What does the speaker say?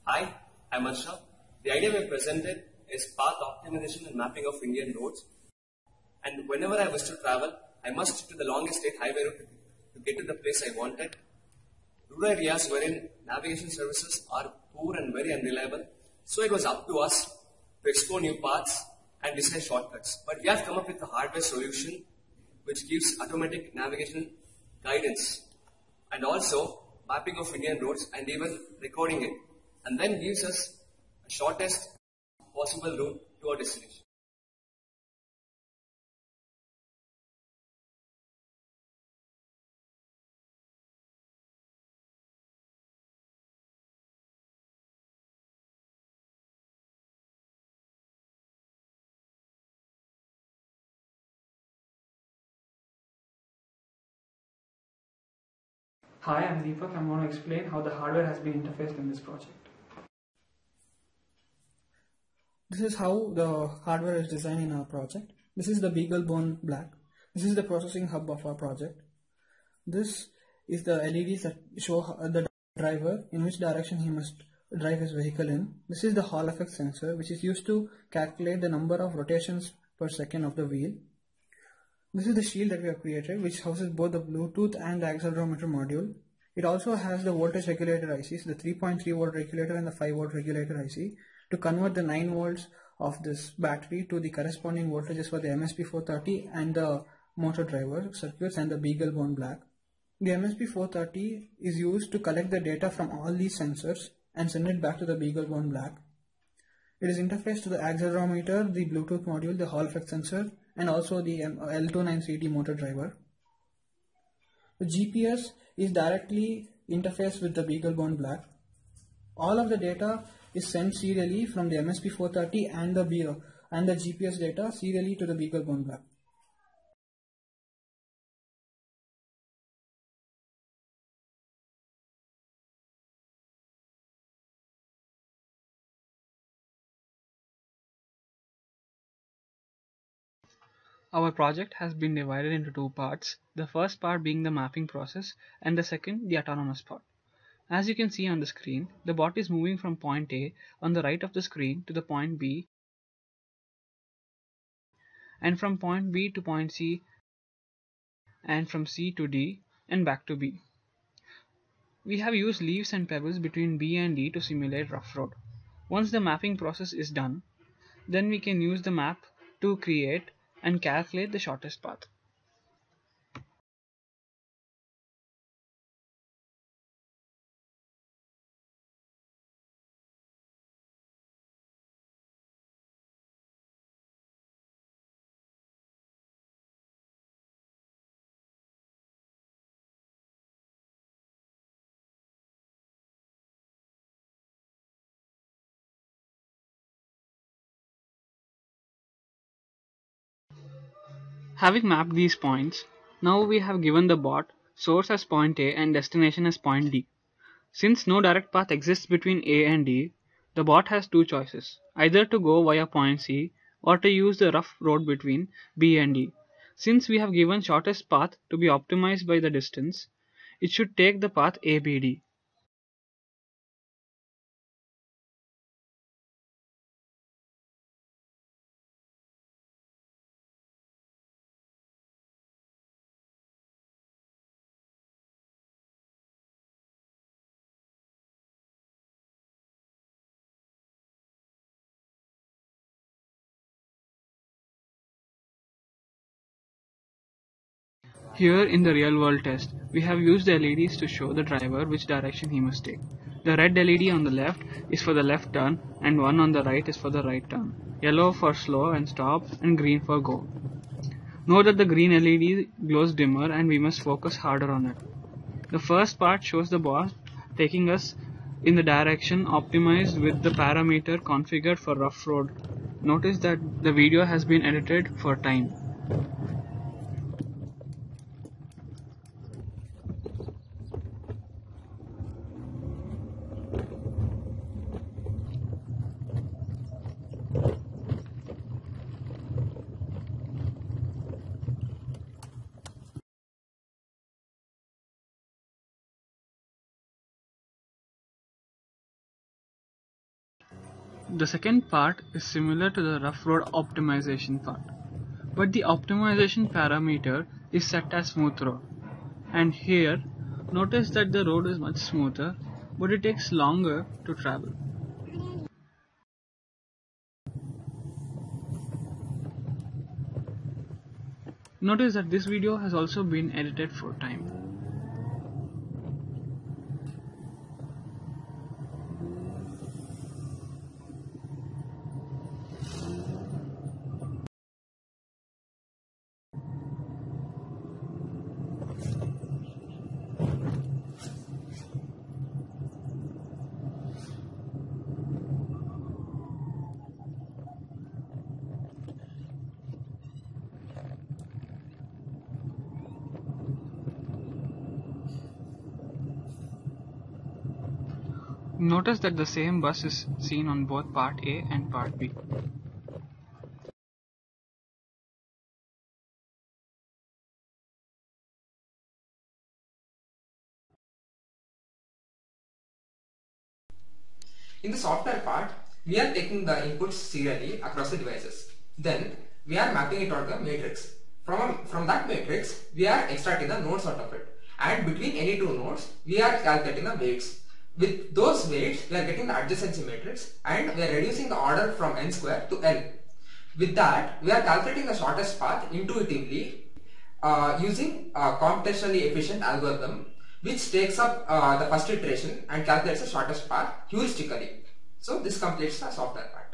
Hi, I'm Arsha. The idea we presented is path optimization and mapping of Indian roads. And whenever I wish to travel, I must stick to the longest state highway route to get to the place I wanted. Rural areas wherein navigation services are poor and very unreliable, so it was up to us to explore new paths and design shortcuts. But we have come up with a hardware solution which gives automatic navigation guidance and also mapping of Indian roads and even recording it, and then gives us the shortest possible route to our destination. Hi, I'm Deepak. I'm going to explain how the hardware has been interfaced in this project. This is how the hardware is designed in our project. This is the BeagleBone Black. This is the processing hub of our project. This is the LEDs that show the driver in which direction he must drive his vehicle in. This is the Hall effect sensor, which is used to calculate the number of rotations per second of the wheel. This is the shield that we have created, which houses both the Bluetooth and the accelerometer module. It also has the voltage regulator ICs, the 3.3 volt regulator and the 5 volt regulator IC, to convert the 9 volts of this battery to the corresponding voltages for the MSP430 and the motor driver circuits and the BeagleBone Black. The MSP430 is used to collect the data from all these sensors and send it back to the BeagleBone Black. It is interfaced to the accelerometer, the Bluetooth module, the Hall effect sensor, and also the L29CD motor driver. The GPS is directly interfaced with the BeagleBone Black. All of the data is sent serially from the MSP430 and the GPS data serially to the BeagleBone Black. Our project has been divided into two parts, the first part being the mapping process and the second the autonomous part. As you can see on the screen, the bot is moving from point A on the right of the screen to the point B, and from point B to point C, and from C to D and back to B. We have used leaves and pebbles between B and D to simulate rough road. Once the mapping process is done, then we can use the map to create and calculate the shortest path. Having mapped these points, now we have given the bot source as point A and destination as point D. Since no direct path exists between A and D, the bot has two choices, either to go via point C or to use the rough road between B and D. Since we have given shortest path to be optimized by the distance, it should take the path ABD. Here in the real world test, we have used the LEDs to show the driver which direction he must take. The red LED on the left is for the left turn and one on the right is for the right turn. Yellow for slow and stop and green for go. Note that the green LED glows dimmer and we must focus harder on it. The first part shows the bot taking us in the direction optimized with the parameter configured for rough road. Notice that the video has been edited for time. The second part is similar to the rough road optimization part, but the optimization parameter is set as smooth road. And here, notice that the road is much smoother, but it takes longer to travel. Notice that this video has also been edited for time. Notice that the same bus is seen on both part A and part B. In the software part, we are taking the inputs serially across the devices. Then we are mapping it on the matrix. From that matrix, we are extracting the nodes out of it. And between any two nodes, we are calculating the weights. With those weights, we are getting the adjacency matrix and we are reducing the order from n square to n. With that, we are calculating the shortest path intuitively using a computationally efficient algorithm which takes up the first iteration and calculates the shortest path heuristically. So this completes the software part.